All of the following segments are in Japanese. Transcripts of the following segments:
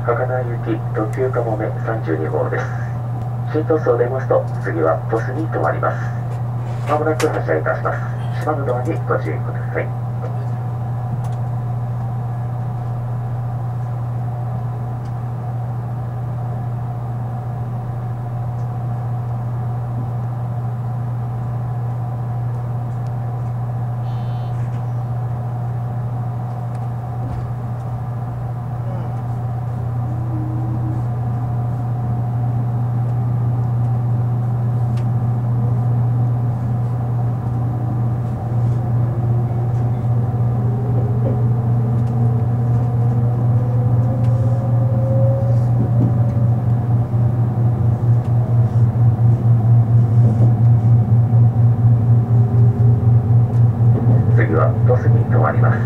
博多行き特急かもめ32号です。新鳥栖を出ますと次は鳥栖に停まります。まもなく発車いたします。閉まるドアにご注意ください。次は鳥栖に停まります。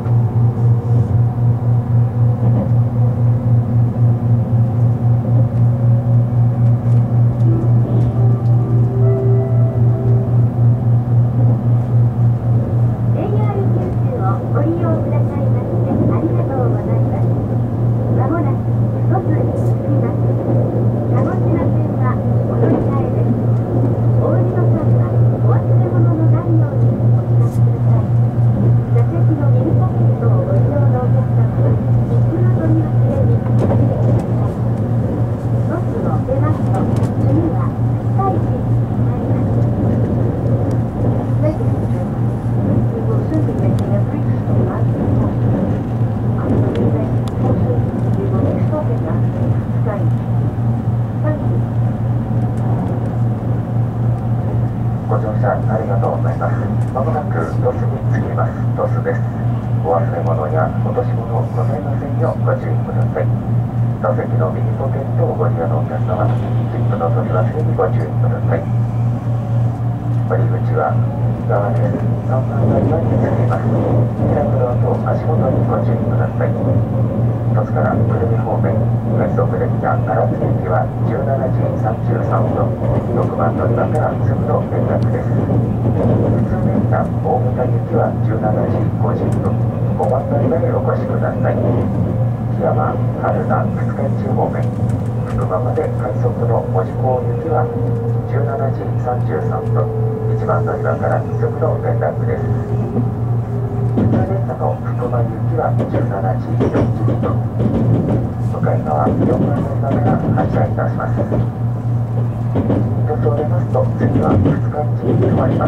ご乗車ありがとうございます。まもなく鳥栖に着きます。鳥栖です。お忘れ物や落とし物ございませんようご注意ください。座席の右ポケットをご利用のお客様、切符の取り忘れにご注意ください。降り口は右側です。3番乗り場に着きます。開くドアと足元にご注意ください。鳥栖から久留米方面、快速列車唐津行きは17時33分、6番乗り場からすぐの連絡です。普通電車大牟田行きは17時50分、5番乗り場へお越しください。檜山、春名、二日市方面、福間まで快速の門司港行きは17時33分、1番乗り場からすぐの連絡です。普通電車の福間行きは17時42分、向かい側4番乗り場から発車いたします。鳥栖を出ますと次は二日市に停まります。